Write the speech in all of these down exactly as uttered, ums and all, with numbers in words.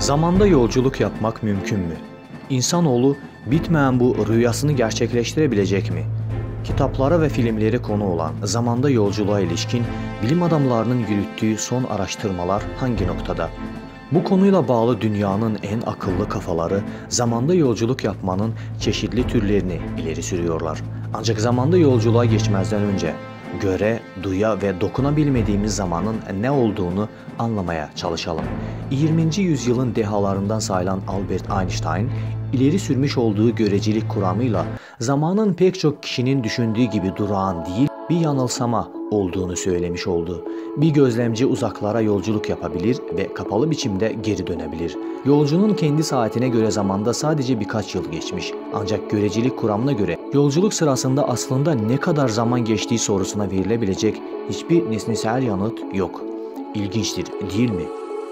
Zamanda yolculuk yapmak mümkün mü? İnsanoğlu bitmeyen bu rüyasını gerçekleştirebilecek mi? Kitaplara ve filmleri konu olan zamanda yolculuğa ilişkin bilim adamlarının yürüttüğü son araştırmalar hangi noktada? Bu konuyla bağlı dünyanın en akıllı kafaları zamanda yolculuk yapmanın çeşitli türlerini ileri sürüyorlar. Ancak zamanda yolculuğa geçmezden önce göre, duya ve dokunabilmediğimiz zamanın ne olduğunu anlamaya çalışalım. yirminci yüzyılın dehalarından sayılan Albert Einstein, ileri sürmüş olduğu görecilik kuramıyla zamanın pek çok kişinin düşündüğü gibi durağan değil, bir yanılsama olduğunu söylemiş oldu. Bir gözlemci uzaklara yolculuk yapabilir ve kapalı biçimde geri dönebilir. Yolcunun kendi saatine göre zamanda sadece birkaç yıl geçmiş. Ancak görecilik kuramına göre yolculuk sırasında aslında ne kadar zaman geçtiği sorusuna verilebilecek hiçbir nesnesel yanıt yok. İlginçtir, değil mi?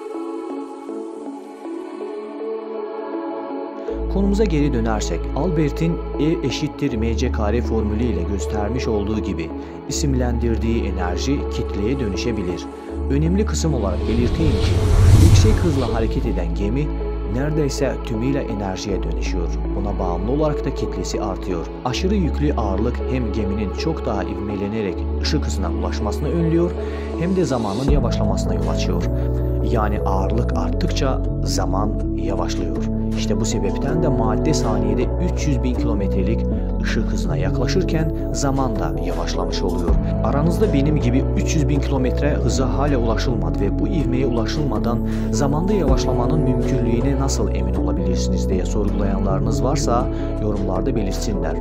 Konumuza geri dönersek, Albert'in E eşittir mc kare formülü ile göstermiş olduğu gibi isimlendirdiği enerji kitleye dönüşebilir. Önemli kısım olarak belirteyim ki, yüksek hızla hareket eden gemi neredeyse tümüyle enerjiye dönüşüyor. Buna bağımlı olarak da kitlesi artıyor. Aşırı yüklü ağırlık hem geminin çok daha ivmelenerek ışık hızına ulaşmasını önlüyor, hem de zamanın yavaşlamasına yol açıyor. Yani ağırlık arttıkça zaman yavaşlıyor. İşte bu sebepten de madde saniyede üç yüz bin kilometrelik ışık hızına yaklaşırken zaman da yavaşlamış oluyor. Aranızda benim gibi üç yüz bin kilometre hıza hala ulaşılmadı ve bu ivmeye ulaşılmadan zamanda yavaşlamanın mümkünlüğüne nasıl emin olabilirsiniz diye sorgulayanlarınız varsa yorumlarda belirtsinler.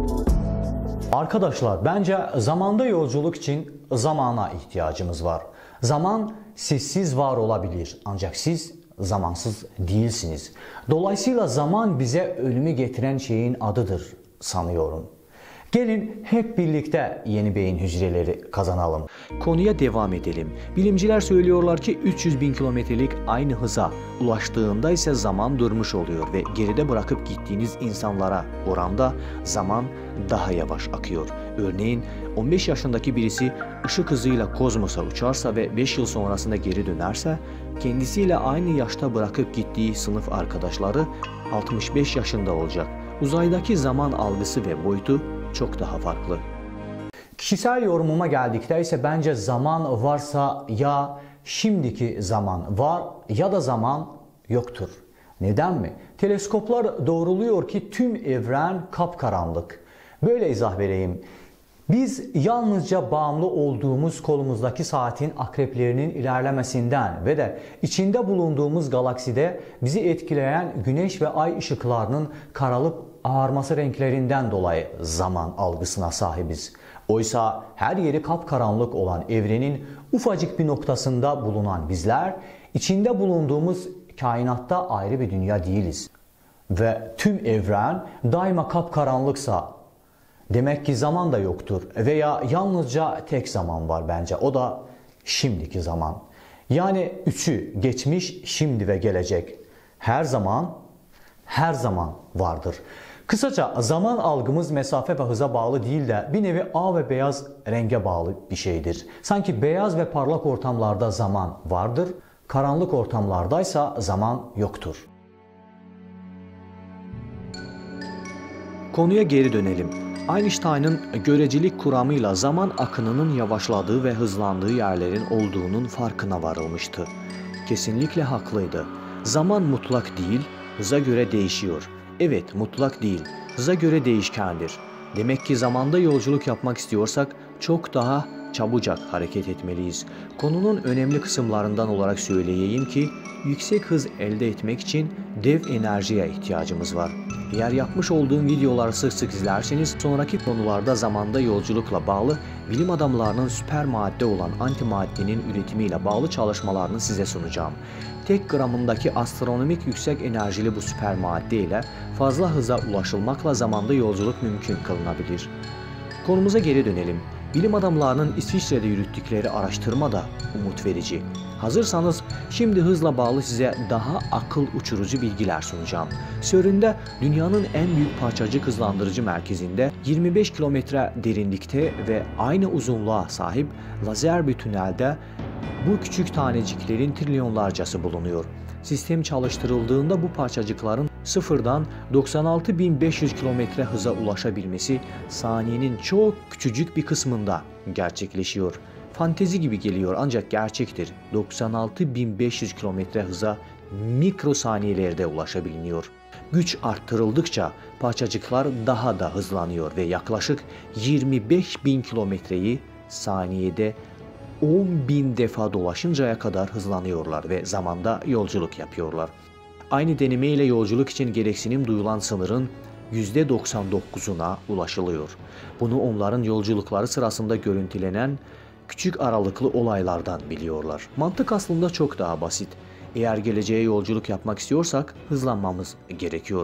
Arkadaşlar, bence zamanda yolculuk için zamana ihtiyacımız var. Zaman sizsiz var olabilir, ancak siz zamansız değilsiniz. Dolayısıyla zaman bize ölümü getiren şeyin adıdır sanıyorum. Gelin hep birlikte yeni beyin hücreleri kazanalım. Konuya devam edelim. Bilimciler söylüyorlar ki üç yüz bin kilometrelik aynı hıza ulaştığında ise zaman durmuş oluyor ve geride bırakıp gittiğiniz insanlara oranda zaman daha yavaş akıyor. Örneğin on beş yaşındaki birisi ışık hızıyla kozmosa uçarsa ve beş yıl sonrasında geri dönerse, kendisiyle aynı yaşta bırakıp gittiği sınıf arkadaşları altmış beş yaşında olacak. Uzaydaki zaman algısı ve boyutu çok daha farklı. Kişisel yorumuma geldikte ise bence zaman varsa ya şimdiki zaman var ya da zaman yoktur. Neden mi? Teleskoplar doğruluyor ki tüm evren kapkaranlık. Böyle izah vereyim. Biz yalnızca bağımlı olduğumuz kolumuzdaki saatin akreplerinin ilerlemesinden ve de içinde bulunduğumuz galakside bizi etkileyen güneş ve ay ışıklarının karalıp ağarması renklerinden dolayı zaman algısına sahibiz. Oysa her yeri kapkaranlık olan evrenin ufacık bir noktasında bulunan bizler, içinde bulunduğumuz kainatta ayrı bir dünya değiliz. Ve tüm evren daima kapkaranlıksa demek ki zaman da yoktur veya yalnızca tek zaman var bence. O da şimdiki zaman. Yani üçü, geçmiş, şimdi ve gelecek. Her zaman, her zaman vardır. Kısaca zaman algımız mesafe ve hıza bağlı değil de bir nevi ağ ve beyaz renge bağlı bir şeydir. Sanki beyaz ve parlak ortamlarda zaman vardır, karanlık ortamlardaysa zaman yoktur. Konuya geri dönelim. Einstein'ın görecilik kuramıyla zaman akınının yavaşladığı ve hızlandığı yerlerin olduğunun farkına varılmıştı. Kesinlikle haklıydı. Zaman mutlak değil, hıza göre değişiyor. Evet, mutlak değil, hıza göre değişkendir. Demek ki zamanda yolculuk yapmak istiyorsak çok daha çabucak hareket etmeliyiz. Konunun önemli kısımlarından olarak söyleyeyim ki yüksek hız elde etmek için dev enerjiye ihtiyacımız var. Eğer yapmış olduğum videoları sık sık izlerseniz sonraki konularda zamanda yolculukla bağlı bilim adamlarının süper madde olan antimaddenin üretimiyle bağlı çalışmalarını size sunacağım. Tek gramındaki astronomik yüksek enerjili bu süper madde ile fazla hıza ulaşılmakla zamanda yolculuk mümkün kılınabilir. Konumuza geri dönelim. Bilim adamlarının İsviçre'de yürüttükleri araştırma da umut verici. Hazırsanız şimdi hızla bağlı size daha akıl uçurucu bilgiler sunacağım. CERN'de dünyanın en büyük parçacık hızlandırıcı merkezinde yirmi beş kilometre derinlikte ve aynı uzunluğa sahip lazer bir tünelde bu küçük taneciklerin trilyonlarcası bulunuyor. Sistem çalıştırıldığında bu parçacıkların sıfırdan doksan altı bin beş yüz kilometre hıza ulaşabilmesi saniyenin çok küçücük bir kısmında gerçekleşiyor. Fantezi gibi geliyor ancak gerçektir. doksan altı bin beş yüz kilometre hıza mikrosaniyelerde ulaşabiliyor. Güç arttırıldıkça parçacıklar daha da hızlanıyor ve yaklaşık yirmi beş bin kilometreyi saniyede on bin defa dolaşıncaya kadar hızlanıyorlar ve zamanda yolculuk yapıyorlar. Aynı deneme ile yolculuk için gereksinim duyulan sınırın yüzde doksan dokuzuna ulaşılıyor. Bunu onların yolculukları sırasında görüntülenen küçük aralıklı olaylardan biliyorlar. Mantık aslında çok daha basit. Eğer geleceğe yolculuk yapmak istiyorsak hızlanmamız gerekiyor.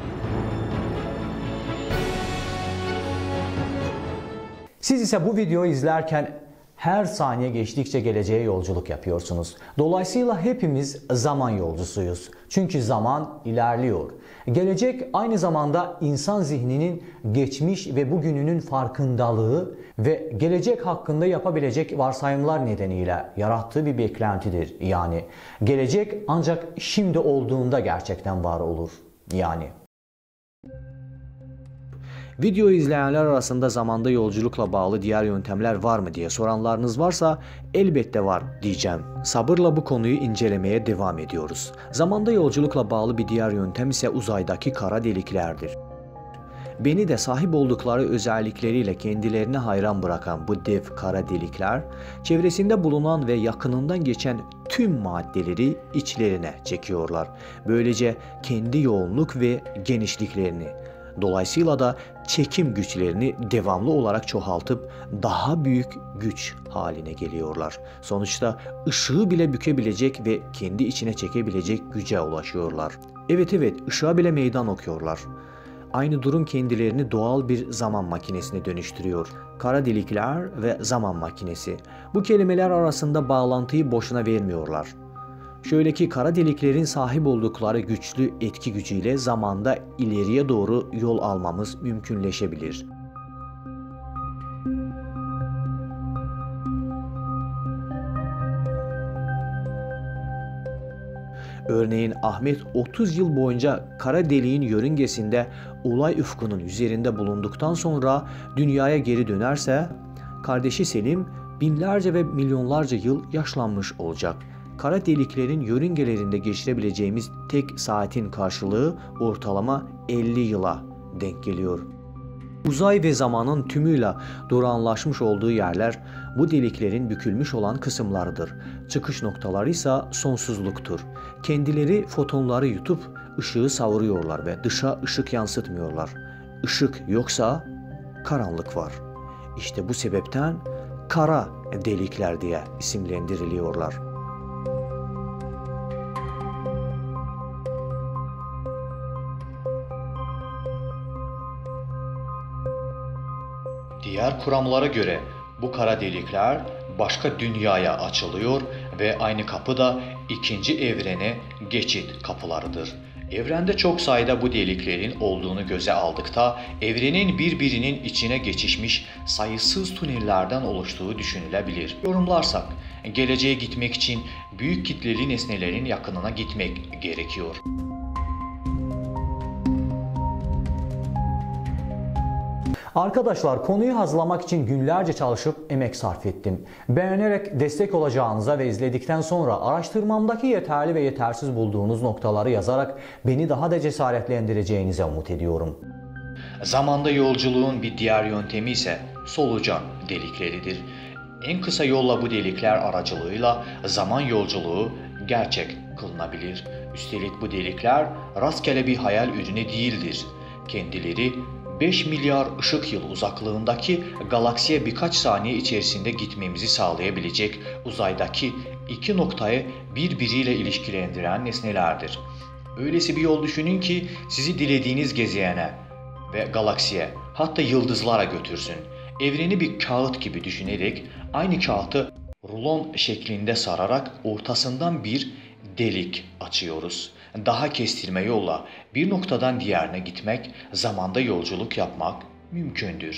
Siz ise bu videoyu izlerken her saniye geçtikçe geleceğe yolculuk yapıyorsunuz. Dolayısıyla hepimiz zaman yolcusuyuz. Çünkü zaman ilerliyor. Gelecek aynı zamanda insan zihninin geçmiş ve bugününün farkındalığı ve gelecek hakkında yapabilecek varsayımlar nedeniyle yarattığı bir beklentidir. Yani gelecek ancak şimdi olduğunda gerçekten var olur. Yani. Video izleyenler arasında zamanda yolculukla bağlı diğer yöntemler var mı diye soranlarınız varsa elbette var diyeceğim. Sabırla bu konuyu incelemeye devam ediyoruz. Zamanda yolculukla bağlı bir diğer yöntem ise uzaydaki kara deliklerdir. Beni de sahip oldukları özellikleriyle kendilerine hayran bırakan bu dev kara delikler, çevresinde bulunan ve yakınından geçen tüm maddeleri içlerine çekiyorlar. Böylece kendi yoğunluk ve genişliklerini, dolayısıyla da çekim güçlerini devamlı olarak çoğaltıp daha büyük güç haline geliyorlar. Sonuçta ışığı bile bükebilecek ve kendi içine çekebilecek güce ulaşıyorlar. Evet evet, ışığa bile meydan okuyorlar. Aynı durum kendilerini doğal bir zaman makinesine dönüştürüyor. Kara delikler ve zaman makinesi. Bu kelimeler arasında bağlantıyı boşuna vermiyorlar. Şöyle ki kara deliklerin sahip oldukları güçlü etki gücüyle zamanda ileriye doğru yol almamız mümkünleşebilir. Örneğin Ahmet otuz yıl boyunca kara deliğin yörüngesinde olay ufkunun üzerinde bulunduktan sonra dünyaya geri dönerse, kardeşi Selim binlerce ve milyonlarca yıl yaşlanmış olacak. Kara deliklerin yörüngelerinde geçirebileceğimiz tek saatin karşılığı ortalama elli yıla denk geliyor. Uzay ve zamanın tümüyle durağanlaşmış olduğu yerler bu deliklerin bükülmüş olan kısımlarıdır. Çıkış noktaları ise sonsuzluktur. Kendileri fotonları yutup ışığı savuruyorlar ve dışa ışık yansıtmıyorlar. Işık yoksa karanlık var. İşte bu sebepten kara delikler diye isimlendiriliyorlar. Diğer kuramlara göre bu kara delikler başka dünyaya açılıyor ve aynı kapı da ikinci evrene geçit kapılarıdır. Evrende çok sayıda bu deliklerin olduğunu göze aldıkta evrenin birbirinin içine geçişmiş sayısız tünellerden oluştuğu düşünülebilir. Yorumlarsak, geleceğe gitmek için büyük kitleli nesnelerin yakınına gitmek gerekiyor. Arkadaşlar, konuyu hazırlamak için günlerce çalışıp emek sarf ettim. Beğenerek destek olacağınıza ve izledikten sonra araştırmamdaki yeterli ve yetersiz bulduğunuz noktaları yazarak beni daha da cesaretlendireceğinize umut ediyorum. Zamanda yolculuğun bir diğer yöntemi ise solucan delikleridir. En kısa yolla bu delikler aracılığıyla zaman yolculuğu gerçek kılınabilir. Üstelik bu delikler rastgele bir hayal ürünü değildir. Kendileri beş milyar ışık yılı uzaklığındaki galaksiye birkaç saniye içerisinde gitmemizi sağlayabilecek uzaydaki iki noktayı birbiriyle ilişkilendiren nesnelerdir. Öylesi bir yol düşünün ki sizi dilediğiniz gezegene ve galaksiye, hatta yıldızlara götürsün. Evreni bir kağıt gibi düşünerek aynı kağıtı rulon şeklinde sararak ortasından bir delik açıyoruz. Daha kestirme yolla bir noktadan diğerine gitmek, zamanda yolculuk yapmak mümkündür.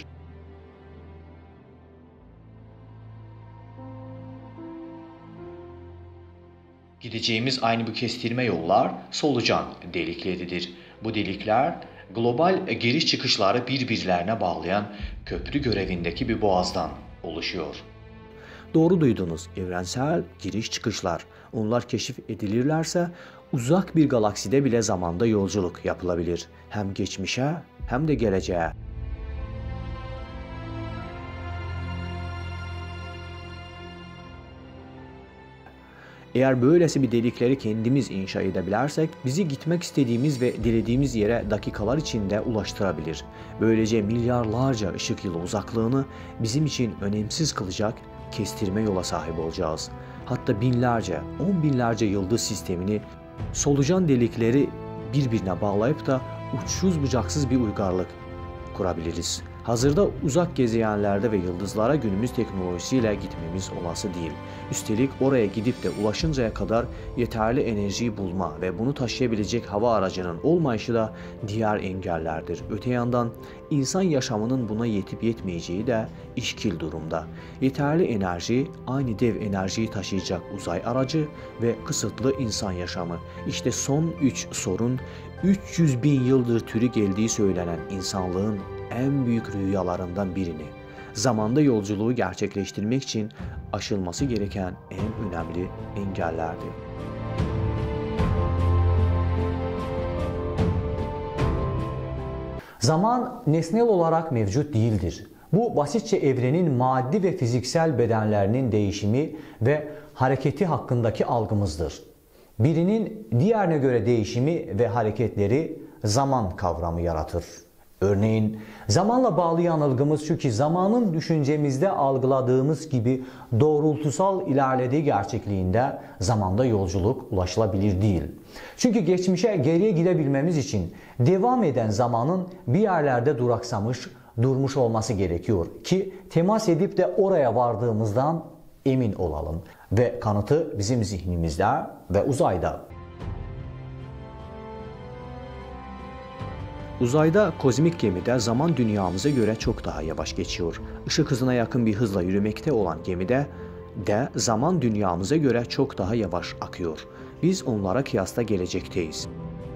Gideceğimiz aynı bu kestirme yollar solucan delikleridir. Bu delikler global giriş çıkışları birbirlerine bağlayan köprü görevindeki bir boğazdan oluşuyor. Doğru duydunuz, evrensel giriş çıkışlar. Onlar keşif edilirlerse uzak bir galakside bile zamanda yolculuk yapılabilir. Hem geçmişe hem de geleceğe. Eğer böylesi bir delikleri kendimiz inşa edebilirsek, bizi gitmek istediğimiz ve dilediğimiz yere dakikalar içinde ulaştırabilir. Böylece milyarlarca ışık yılı uzaklığını bizim için önemsiz kılacak kestirme yola sahip olacağız. Hatta binlerce, on binlerce yıldız sistemini solucan delikleri birbirine bağlayıp da uçsuz bucaksız bir uygarlık kurabiliriz. Hazırda uzak gezegenlerde ve yıldızlara günümüz teknolojisiyle gitmemiz olası değil. Üstelik oraya gidip de ulaşıncaya kadar yeterli enerjiyi bulma ve bunu taşıyabilecek hava aracının olmayışı da diğer engellerdir. Öte yandan insan yaşamının buna yetip yetmeyeceği de işkil durumda. Yeterli enerji, aynı dev enerjiyi taşıyacak uzay aracı ve kısıtlı insan yaşamı. İşte son üç sorun üç yüz bin yıldır türü geldiği söylenen insanlığın en büyük rüyalarından birini, zamanda yolculuğu gerçekleştirmek için aşılması gereken en önemli engellerdi. Zaman nesnel olarak mevcut değildir. Bu basitçe evrenin maddi ve fiziksel bedenlerinin değişimi ve hareketi hakkındaki algımızdır. Birinin diğerine göre değişimi ve hareketleri zaman kavramı yaratır. Örneğin zamanla bağlı yanılgımız şu ki zamanın düşüncemizde algıladığımız gibi doğrultusal ilerlediği gerçekliğinde zamanda yolculuk ulaşılabilir değil. Çünkü geçmişe geriye gidebilmemiz için devam eden zamanın bir yerlerde duraksamış, durmuş olması gerekiyor ki temas edip de oraya vardığımızdan emin olalım. Ve kanıtı bizim zihnimizde ve uzayda. Uzayda kozmik gemide zaman dünyamıza göre çok daha yavaş geçiyor. Işık hızına yakın bir hızla yürümekte olan gemide de zaman dünyamıza göre çok daha yavaş akıyor. Biz onlara kıyasla gelecekteyiz.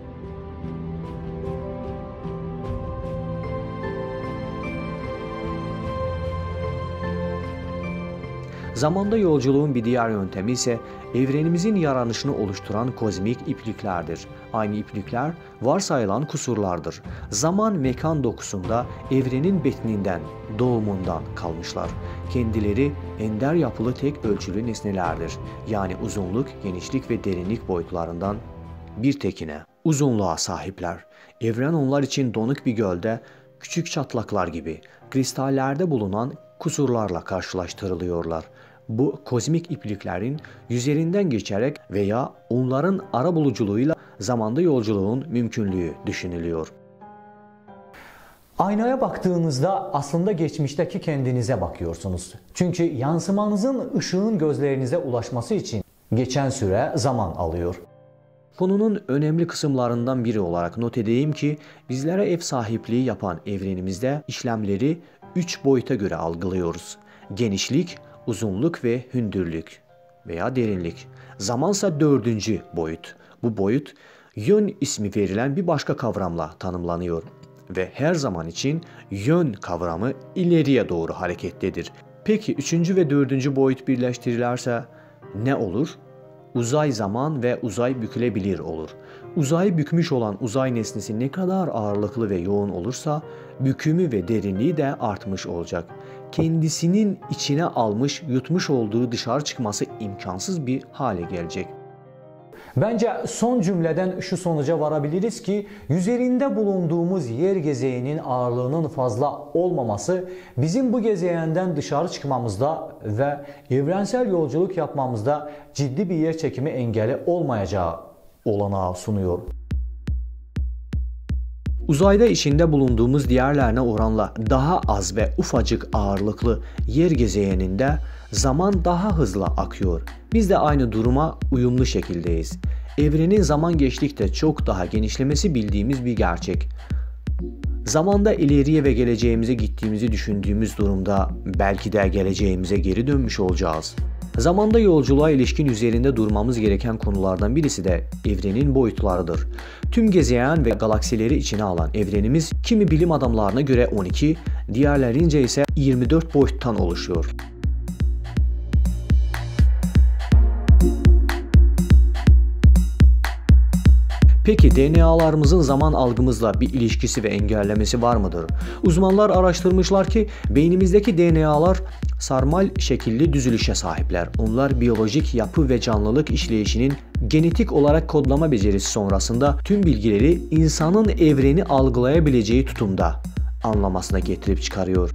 Zamanda yolculuğun bir diğer yöntemi ise evrenimizin yaranışını oluşturan kozmik ipliklerdir. Aynı iplikler varsayılan kusurlardır. Zaman mekan dokusunda evrenin betninden, doğumundan kalmışlar. Kendileri ender yapılı tek ölçülü nesnelerdir. Yani uzunluk, genişlik ve derinlik boyutlarından bir tekine uzunluğa sahipler. Evren onlar için donuk bir gölde küçük çatlaklar gibi kristallerde bulunan kusurlarla karşılaştırılıyorlar. Bu kozmik ipliklerin üzerinden geçerek veya onların arabuluculuğuyla zamanda yolculuğun mümkünlüğü düşünülüyor. Aynaya baktığınızda aslında geçmişteki kendinize bakıyorsunuz. Çünkü yansımanızın ışığın gözlerinize ulaşması için geçen süre zaman alıyor. Konunun önemli kısımlarından biri olarak not edeyim ki bizlere ev sahipliği yapan evrenimizde işlemleri üç boyuta göre algılıyoruz. Genişlik, uzunluk ve hündürlük veya derinlik. Zamansa dördüncü boyut. Bu boyut yön ismi verilen bir başka kavramla tanımlanıyor ve her zaman için yön kavramı ileriye doğru hareketlidir. Peki üçüncü ve dördüncü boyut birleştirilirse ne olur? Uzay zaman ve uzay bükülebilir olur. Uzayı bükmüş olan uzay nesnesi ne kadar ağırlıklı ve yoğun olursa bükümü ve derinliği de artmış olacak. Kendisinin içine almış, yutmuş olduğu dışarı çıkması imkansız bir hale gelecek. Bence son cümleden şu sonuca varabiliriz ki üzerinde bulunduğumuz yer gezegeninin ağırlığının fazla olmaması bizim bu gezegenden dışarı çıkmamızda ve evrensel yolculuk yapmamızda ciddi bir yer çekimi engeli olmayacağı olanağı sunuyor. Uzayda içinde bulunduğumuz diğerlerine oranla daha az ve ufacık ağırlıklı yer gezegeninde zaman daha hızlı akıyor. Biz de aynı duruma uyumlu şekildeyiz. Evrenin zaman geçtikçe çok daha genişlemesi bildiğimiz bir gerçek. Zamanda ileriye ve geleceğimize gittiğimizi düşündüğümüz durumda belki de geleceğimize geri dönmüş olacağız. Zamanda yolculuğa ilişkin üzerinde durmamız gereken konulardan birisi de evrenin boyutlarıdır. Tüm gezegen ve galaksileri içine alan evrenimiz kimi bilim adamlarına göre on iki, diğerlerince ise yirmi dört boyuttan oluşuyor. Peki D N A'larımızın zaman algımızla bir ilişkisi ve engellemesi var mıdır? Uzmanlar araştırmışlar ki beynimizdeki D N A'lar sarmal şekilli düzülüşe sahipler. Onlar biyolojik yapı ve canlılık işleyişinin genetik olarak kodlama becerisi sonrasında tüm bilgileri insanın evreni algılayabileceği tutumda anlamasına getirip çıkarıyor.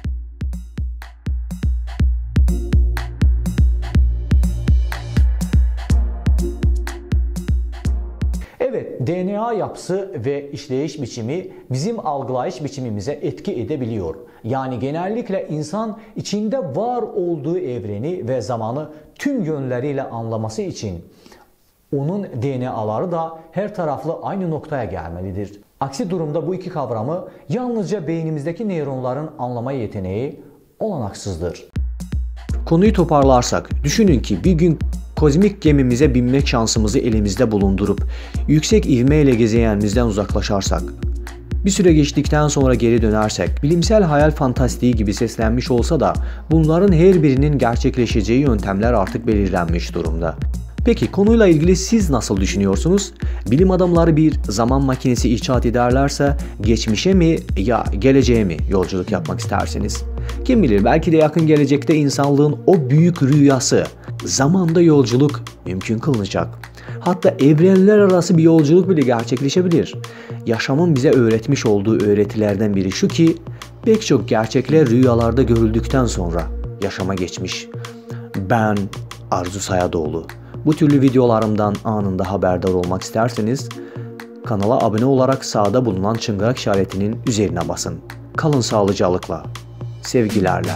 Evet, D N A yapısı ve işleyiş biçimi bizim algılayış biçimimize etki edebiliyor. Yani genellikle insan içinde var olduğu evreni ve zamanı tüm yönleriyle anlaması için onun D N A'ları da her taraflı aynı noktaya gelmelidir. Aksi durumda bu iki kavramı yalnızca beynimizdeki nöronların anlama yeteneği olanaksızdır. Konuyu toparlarsak, düşünün ki bir gün kozmik gemimize binmek şansımızı elimizde bulundurup yüksek ivmeyle gezegenimizden uzaklaşarsak, bir süre geçtikten sonra geri dönersek, bilimsel hayal fantastiği gibi seslenmiş olsa da bunların her birinin gerçekleşeceği yöntemler artık belirlenmiş durumda. Peki konuyla ilgili siz nasıl düşünüyorsunuz? Bilim adamları bir zaman makinesi icat ederlerse geçmişe mi ya geleceğe mi yolculuk yapmak istersiniz? Kim bilir, belki de yakın gelecekte insanlığın o büyük rüyası, zamanda yolculuk mümkün kılınacak. Hatta evrenler arası bir yolculuk bile gerçekleşebilir. Yaşamın bize öğretmiş olduğu öğretilerden biri şu ki, pek çok gerçekler rüyalarda görüldükten sonra yaşama geçmiş. Ben Arzu Sayadoğlu. Bu türlü videolarımdan anında haberdar olmak isterseniz kanala abone olarak sağda bulunan çıngırak işaretinin üzerine basın. Kalın sağlıcakla, sevgilerle.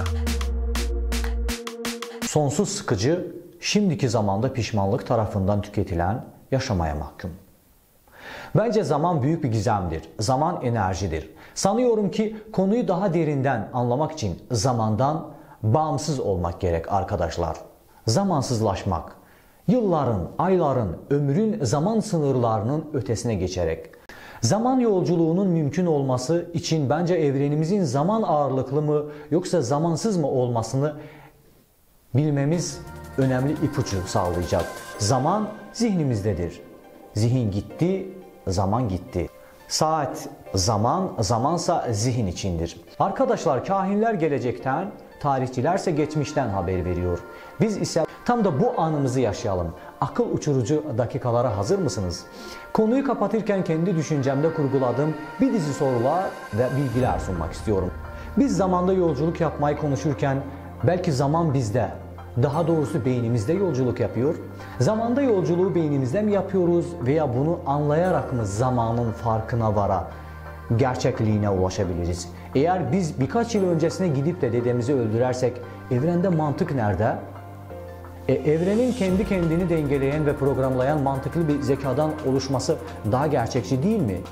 Sonsuz sıkıcı, şimdiki zamanda pişmanlık tarafından tüketilen yaşamaya mahkum. Bence zaman büyük bir gizemdir. Zaman enerjidir. Sanıyorum ki konuyu daha derinden anlamak için zamandan bağımsız olmak gerek arkadaşlar. Zamansızlaşmak. Yılların, ayların, ömrün zaman sınırlarının ötesine geçerek. Zaman yolculuğunun mümkün olması için bence evrenimizin zaman ağırlıklı mı yoksa zamansız mı olmasını bilmemiz önemli ipucu sağlayacak. Zaman zihnimizdedir. Zihin gitti, zaman gitti. Saat zaman, zamansa zihin içindir. Arkadaşlar, kahinler gelecekten, tarihçilerse geçmişten haber veriyor. Biz ise tam da bu anımızı yaşayalım. Akıl uçurucu dakikalara hazır mısınız? Konuyu kapatırken kendi düşüncemde kurguladığım bir dizi sorular ve bilgiler sunmak istiyorum. Biz zamanda yolculuk yapmayı konuşurken belki zaman bizde, daha doğrusu beynimizde yolculuk yapıyor. Zamanda yolculuğu beynimizde mi yapıyoruz veya bunu anlayarak mı zamanın farkına vara, gerçekliğine ulaşabiliriz? Eğer biz birkaç yıl öncesine gidip de dedemizi öldürersek evrende mantık nerede? E, evrenin kendi kendini dengeleyen ve programlayan mantıklı bir zekadan oluşması daha gerçekçi değil mi?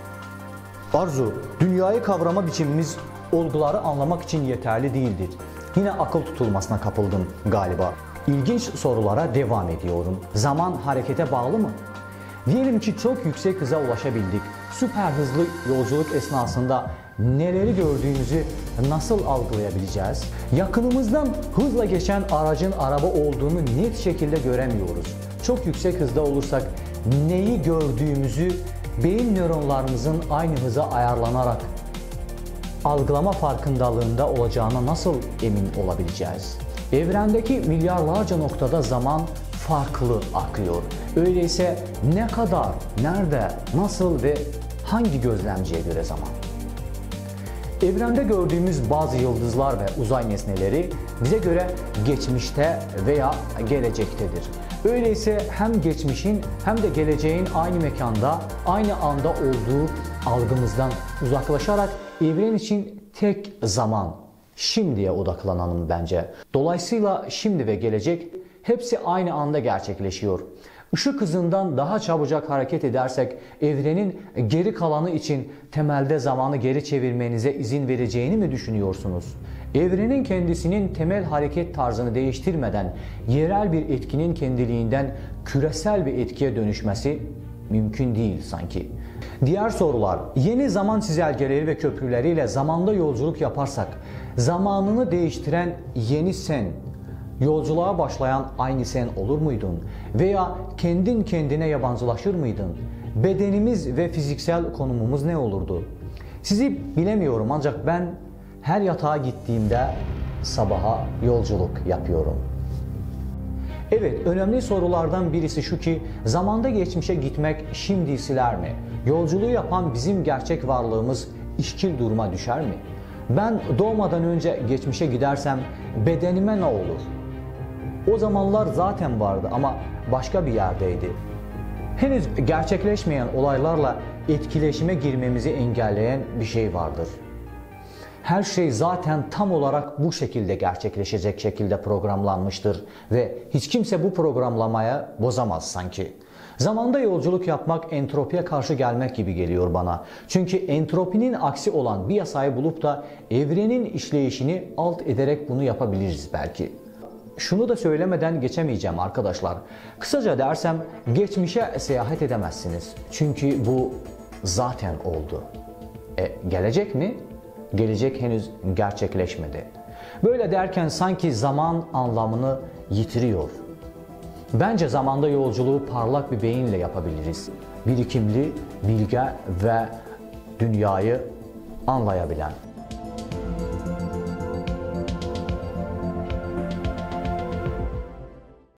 Arzu, dünyayı kavrama biçimimiz olguları anlamak için yeterli değildir. Yine akıl tutulmasına kapıldım galiba. İlginç sorulara devam ediyorum. Zaman harekete bağlı mı? Diyelim ki çok yüksek hıza ulaşabildik. Süper hızlı yolculuk esnasında neleri gördüğümüzü nasıl algılayabileceğiz? Yakınımızdan hızla geçen aracın araba olduğunu net şekilde göremiyoruz. Çok yüksek hızda olursak neyi gördüğümüzü beyin nöronlarımızın aynı hıza ayarlanarak algılama farkındalığında olacağına nasıl emin olabileceğiz? Evrendeki milyarlarca noktada zaman farklı akıyor. Öyleyse ne kadar, nerede, nasıl ve hangi gözlemciye göre zaman? Evrende gördüğümüz bazı yıldızlar ve uzay nesneleri bize göre geçmişte veya gelecektedir. Öyleyse hem geçmişin hem de geleceğin aynı mekanda, aynı anda olduğu algımızdan uzaklaşarak evren için tek zaman, şimdiye odaklanalım bence. Dolayısıyla şimdi ve gelecek hepsi aynı anda gerçekleşiyor. Işık hızından daha çabucak hareket edersek evrenin geri kalanı için temelde zamanı geri çevirmenize izin vereceğini mi düşünüyorsunuz? Evrenin kendisinin temel hareket tarzını değiştirmeden yerel bir etkinin kendiliğinden küresel bir etkiye dönüşmesi mümkün değil sanki. Diğer sorular, yeni zaman çizelgeleri ve köprüleriyle zamanda yolculuk yaparsak, zamanını değiştiren yeni sen, yolculuğa başlayan aynı sen olur muydun? Veya kendin kendine yabancılaşır mıydın? Bedenimiz ve fiziksel konumumuz ne olurdu? Sizi bilemiyorum ancak ben her yatağa gittiğimde sabaha yolculuk yapıyorum. Evet, önemli sorulardan birisi şu ki, zamanda geçmişe gitmek şimdi siler mi? Yolculuğu yapan bizim gerçek varlığımız işkil duruma düşer mi? Ben doğmadan önce geçmişe gidersem bedenime ne olur? O zamanlar zaten vardı ama başka bir yerdeydi. Henüz gerçekleşmeyen olaylarla etkileşime girmemizi engelleyen bir şey vardır. Her şey zaten tam olarak bu şekilde gerçekleşecek şekilde programlanmıştır ve hiç kimse bu programlamaya bozamaz sanki. Zamanda yolculuk yapmak entropiye karşı gelmek gibi geliyor bana. Çünkü entropinin aksi olan bir yasayı bulup da evrenin işleyişini alt ederek bunu yapabiliriz belki. Şunu da söylemeden geçemeyeceğim arkadaşlar. Kısaca dersem geçmişe seyahat edemezsiniz. Çünkü bu zaten oldu. E, gelecek mi? Gelecek henüz gerçekleşmedi. Böyle derken sanki zaman anlamını yitiriyor. Bence zamanda yolculuğu parlak bir beyinle yapabiliriz. Birikimli, bilge ve dünyayı anlayabilen.